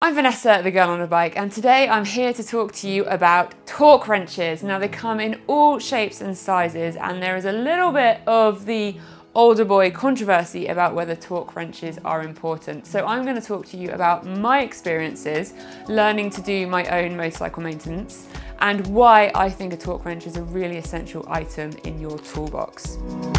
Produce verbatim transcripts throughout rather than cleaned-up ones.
I'm Vanessa, the girl on a bike, and today I'm here to talk to you about torque wrenches. Now, they come in all shapes and sizes, and there is a little bit of the older boy controversy about whether torque wrenches are important. So I'm going to talk to you about my experiences learning to do my own motorcycle maintenance and why I think a torque wrench is a really essential item in your toolbox.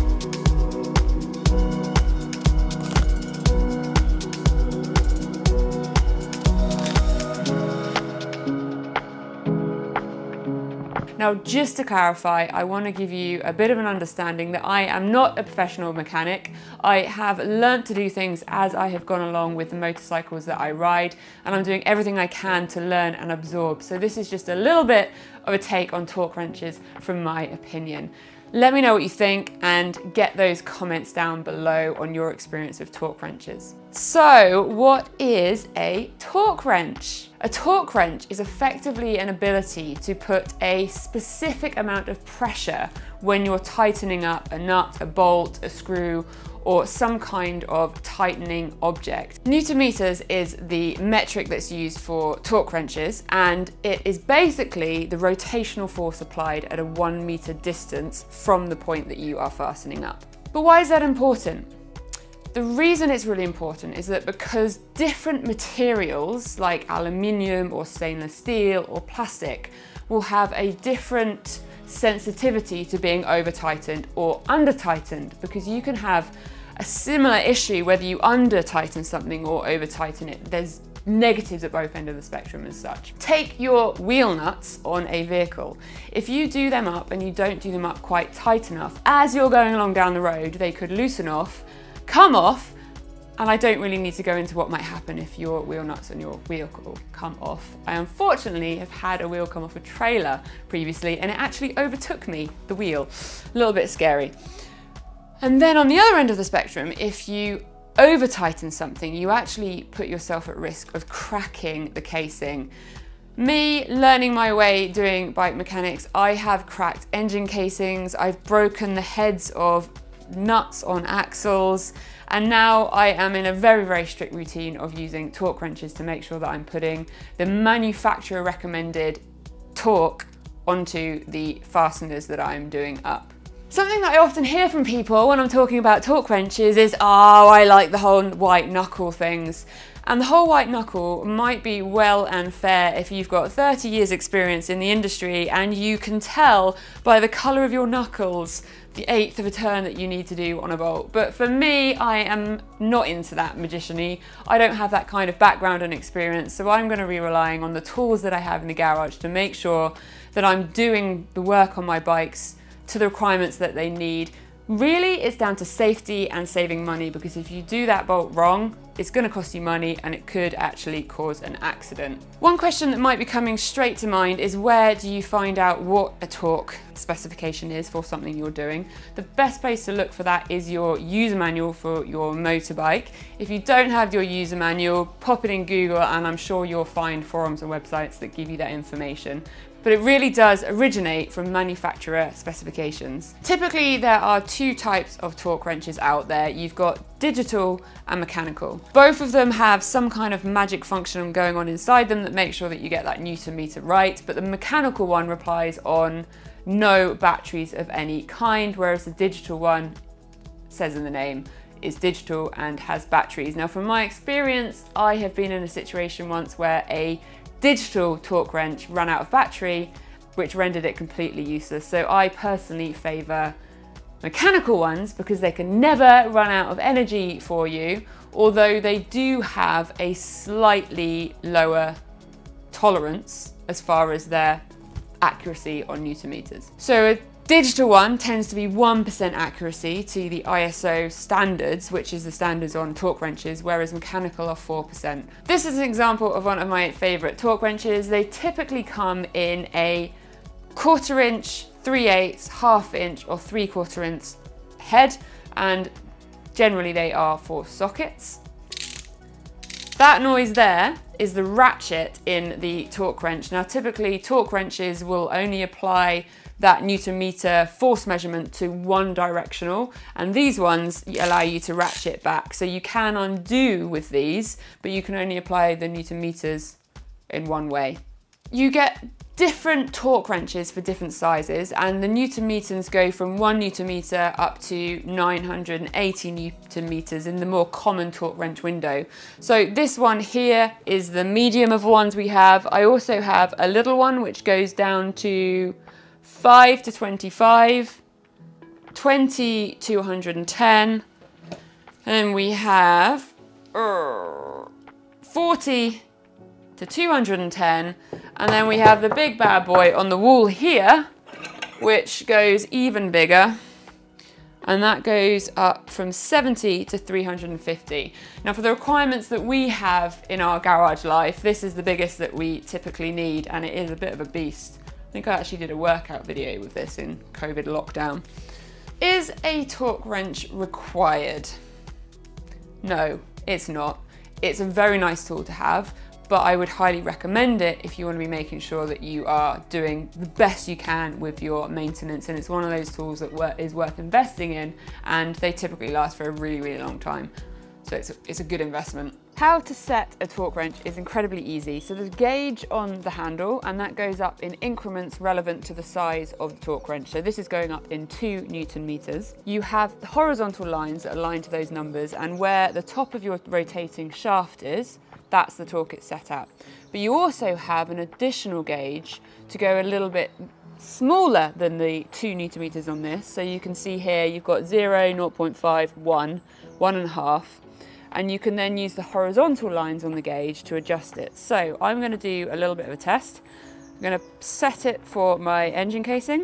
Now, just to clarify, I want to give you a bit of an understanding that I am not a professional mechanic. I have learnt to do things as I have gone along with the motorcycles that I ride, and I'm doing everything I can to learn and absorb. So this is just a little bit of a take on torque wrenches from my opinion. Let me know what you think and get those comments down below on your experience of torque wrenches. So, what is a torque wrench? A torque wrench is effectively an ability to put a specific amount of pressure when you're tightening up a nut, a bolt, a screw, or some kind of tightening object. Newton meters is the metric that's used for torque wrenches, and it is basically the rotational force applied at a one meter distance from the point that you are fastening up. But why is that important? The reason it's really important is that because different materials like aluminium or stainless steel or plastic will have a different sensitivity to being over tightened or under tightened, because you can have a similar issue whether you under tighten something or over tighten it. There's negatives at both ends of the spectrum as such. Take your wheel nuts on a vehicle. If you do them up and you don't do them up quite tight enough, as you're going along down the road, they could loosen off, come off, and I don't really need to go into what might happen if your wheel nuts on your vehicle come off. I unfortunately have had a wheel come off a trailer previously, and it actually overtook me, the wheel. A little bit scary. And then on the other end of the spectrum, if you over tighten something, you actually put yourself at risk of cracking the casing. Me learning my way doing bike mechanics, I have cracked engine casings, I've broken the heads of nuts on axles, and now I am in a very, very strict routine of using torque wrenches to make sure that I'm putting the manufacturer recommended torque onto the fasteners that I'm doing up. Something that I often hear from people when I'm talking about torque wrenches is, oh, I like the whole white knuckle things. And the whole white knuckle might be well and fair if you've got thirty years experience in the industry and you can tell by the colour of your knuckles the eighth of a turn that you need to do on a bolt. But for me, I am not into that magician-y. I don't have that kind of background and experience, so I'm going to be relying on the tools that I have in the garage to make sure that I'm doing the work on my bikes to the requirements that they need. Really, it's down to safety and saving money, because if you do that bolt wrong, it's going to cost you money and it could actually cause an accident. One question that might be coming straight to mind is, where do you find out what a torque specification is for something you're doing? The best place to look for that is your user manual for your motorbike. If you don't have your user manual, pop it in Google and I'm sure you'll find forums and websites that give you that information. But it really does originate from manufacturer specifications. Typically, there are two types of torque wrenches out there. You've got digital and mechanical. Both of them have some kind of magic function going on inside them that makes sure that you get that Newton meter right, but the mechanical one relies on no batteries of any kind, whereas the digital one, says in the name, is digital and has batteries. Now, from my experience, I have been in a situation once where a digital torque wrench ran out of battery, which rendered it completely useless. So I personally favour mechanical ones because they can never run out of energy for you, although they do have a slightly lower tolerance as far as their accuracy on Newton meters. So a digital one tends to be one percent accuracy to the I S O standards, which is the standards on torque wrenches, whereas mechanical are four percent. This is an example of one of my favourite torque wrenches. They typically come in a quarter inch, three eighths, half inch or three quarter inch head, and generally they are for sockets. That noise there is the ratchet in the torque wrench. Now, typically torque wrenches will only apply that Newton meter force measurement to one directional, and these ones allow you to ratchet back. So you can undo with these, but you can only apply the Newton meters in one way. You get different torque wrenches for different sizes, and the Newton meters go from one Newton meter up to nine hundred eighty Newton meters in the more common torque wrench window. So this one here is the medium of ones we have. I also have a little one which goes down to five to twenty-five, twenty to one hundred ten, and we have uh, forty to two hundred ten, and then we have the big bad boy on the wall here, which goes even bigger, and that goes up from seventy to three hundred fifty. Now for the requirements that we have in our garage life, this is the biggest that we typically need, and it is a bit of a beast. I think I actually did a workout video with this in COVID lockdown. Is a torque wrench required? No, it's not. It's a very nice tool to have, but I would highly recommend it if you want to be making sure that you are doing the best you can with your maintenance, and it's one of those tools that is worth investing in, and they typically last for a really, really long time. So it's a, it's a good investment. How to set a torque wrench is incredibly easy. So there's a gauge on the handle, and that goes up in increments relevant to the size of the torque wrench. So this is going up in two Newton meters. You have the horizontal lines that align to those numbers, and where the top of your rotating shaft is, that's the torque it's set at. But you also have an additional gauge to go a little bit smaller than the two Newton meters on this. So you can see here you've got zero, zero point five, one, one and a half, and you can then use the horizontal lines on the gauge to adjust it. So I'm going to do a little bit of a test. I'm going to set it for my engine casing.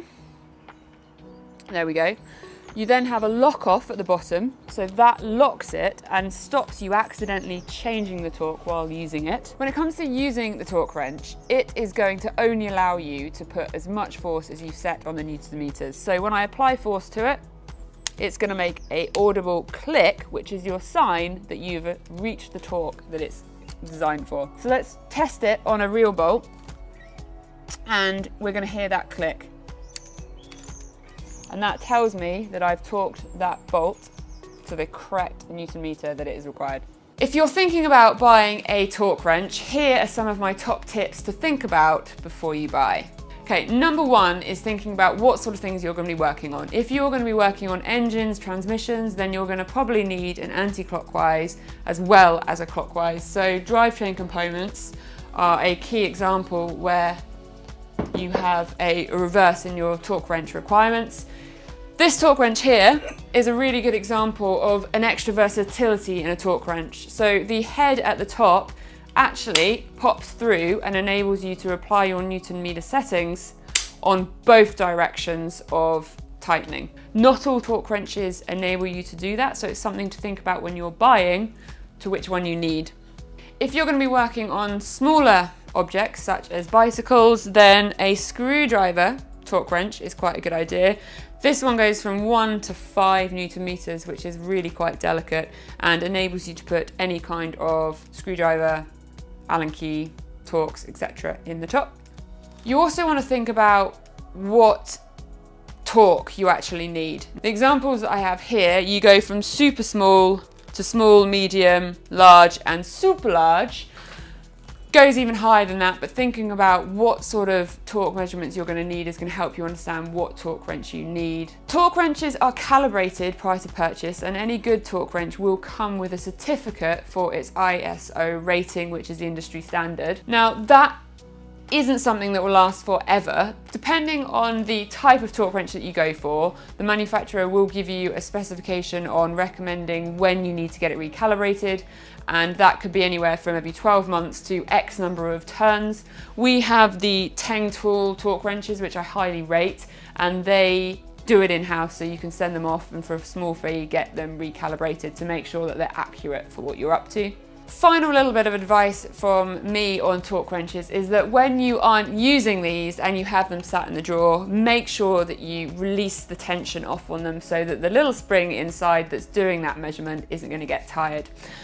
There we go. You then have a lock off at the bottom, so that locks it and stops you accidentally changing the torque while using it. When it comes to using the torque wrench, it is going to only allow you to put as much force as you set on the Newton meters. So when I apply force to it, it's going to make a audible click, which is your sign that you've reached the torque that it's designed for. So let's test it on a real bolt, and we're going to hear that click. And that tells me that I've torqued that bolt to the correct Newton meter that it is required. If you're thinking about buying a torque wrench, here are some of my top tips to think about before you buy. Okay, number one is thinking about what sort of things you're going to be working on. If you're going to be working on engines, transmissions, then you're going to probably need an anti-clockwise as well as a clockwise. So drivetrain components are a key example where you have a reverse in your torque wrench requirements. This torque wrench here is a really good example of an extra versatility in a torque wrench. So the head at the top actually pops through and enables you to apply your Newton meter settings on both directions of tightening. Not all torque wrenches enable you to do that, so it's something to think about when you're buying to which one you need. If you're going to be working on smaller objects such as bicycles, then a screwdriver torque wrench is quite a good idea. This one goes from one to five Newton meters, which is really quite delicate and enables you to put any kind of screwdriver, Allen key, Torx, et cetera in the top. You also want to think about what torque you actually need. The examples that I have here, you go from super small to small, medium, large, and super large. Goes even higher than that, but thinking about what sort of torque measurements you're going to need is going to help you understand what torque wrench you need. Torque wrenches are calibrated prior to purchase, and any good torque wrench will come with a certificate for its I S O rating, which is the industry standard. Now that isn't something that will last forever. Depending on the type of torque wrench that you go for, the manufacturer will give you a specification on recommending when you need to get it recalibrated, and that could be anywhere from maybe twelve months to X number of turns. We have the Teng Tools torque wrenches, which I highly rate, and they do it in-house, so you can send them off and for a small fee get them recalibrated to make sure that they're accurate for what you're up to. Final little bit of advice from me on torque wrenches is that when you aren't using these and you have them sat in the drawer, make sure that you release the tension off on them so that the little spring inside that's doing that measurement isn't going to get tired.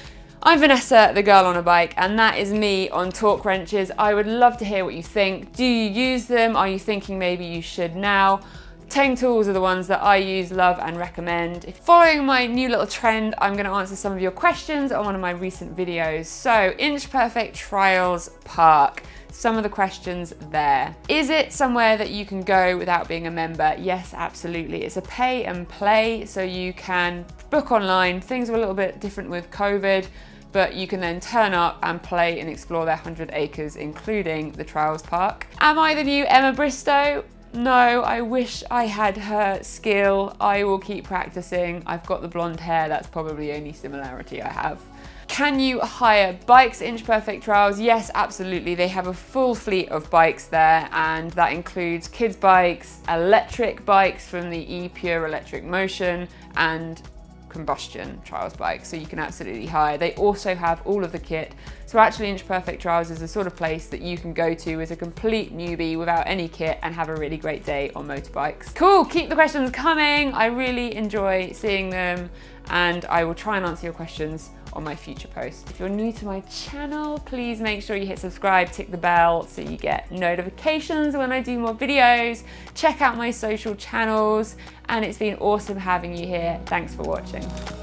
I'm Vanessa, the girl on a bike, and that is me on torque wrenches. I would love to hear what you think. Do you use them? Are you thinking maybe you should now? Teng Tools are the ones that I use, love and recommend. If following my new little trend, I'm going to answer some of your questions on one of my recent videos. So, Inch Perfect Trials Park. Some of the questions there. Is it somewhere that you can go without being a member? Yes, absolutely. It's a pay and play, so you can book online. Things are a little bit different with COVID, but you can then turn up and play and explore their one hundred acres, including the Trials Park. Am I the new Emma Bristow? No, I wish I had her skill. I will keep practicing. I've got the blonde hair, that's probably the only similarity I have. Can you hire bikes at Inch Perfect Trials? Yes, absolutely. They have a full fleet of bikes there, and that includes kids' bikes, electric bikes from the E-Pure Electric Motion, and combustion trials bikes, so you can absolutely hire. They also have all of the kit. So actually Inch Perfect Trials is the sort of place that you can go to as a complete newbie without any kit and have a really great day on motorbikes. Cool, keep the questions coming. I really enjoy seeing them, and I will try and answer your questions on my future posts. If you're new to my channel, please make sure you hit subscribe, tick the bell so you get notifications when I do more videos. Check out my social channels, and it's been awesome having you here. Thanks for watching.